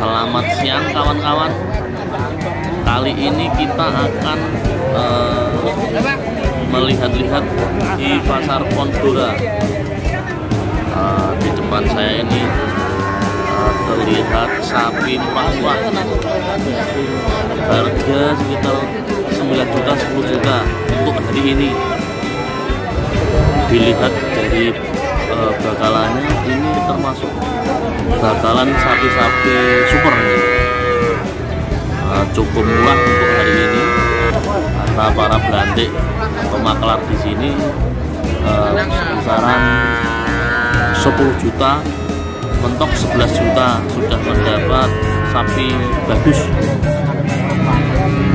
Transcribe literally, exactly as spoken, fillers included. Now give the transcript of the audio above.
Selamat siang kawan-kawan. Kali ini kita akan uh, melihat-lihat di pasar Pondora. Uh, di depan saya ini uh, terlihat sapi murah-murah, harga sekitar sembilan juta sepuluh juta untuk hari ini. Dilihat dari uh, bakalannya, ini termasuk bakalan sapi-sapi super nih. Uh, cukup murah untuk hari ini karena para belantik atau makelar di sini uh, kisaran sepuluh juta, mentok sebelas juta sudah mendapat sapi bagus.